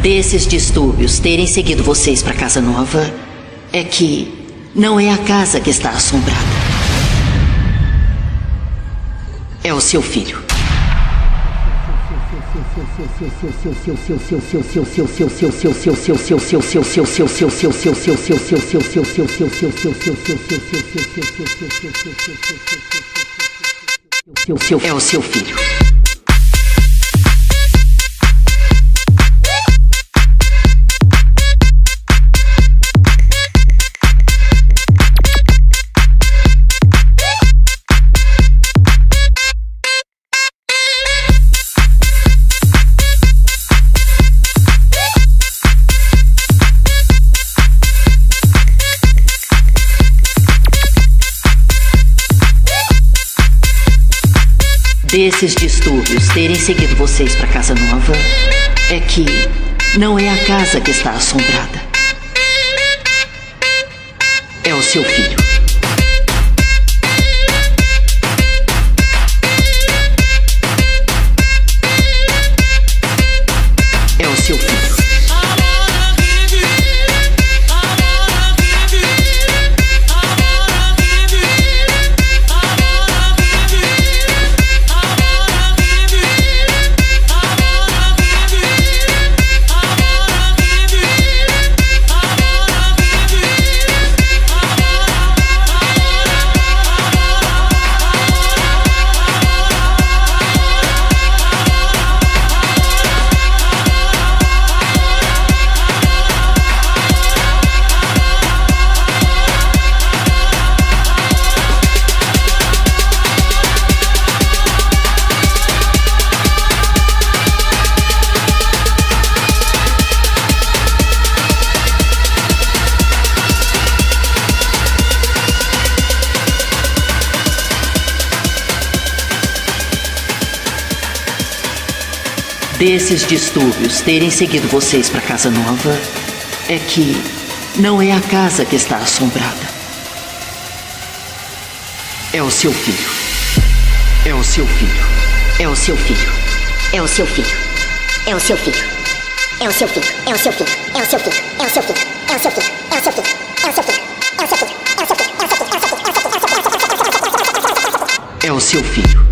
desses distúrbios terem seguido vocês para casa nova é que não é a casa que está assombrada. É o seu filho. É o seu filho. Desses distúrbios terem seguido vocês para casa nova é que não é a casa que está assombrada. É o seu filho. É o seu filho. Desses distúrbios terem seguido vocês para casa nova é que não é a casa que está assombrada. É o seu filho. É o seu filho. É o seu filho. É o seu filho. É o seu filho. É o seu filho. É o seu filho. É o seu filho. É o seu filho. É o seu filho. É o seu filho. É o seu filho. É o seu filho. É o seu filho. É o seu filho. É o seu filho. É o seu filho.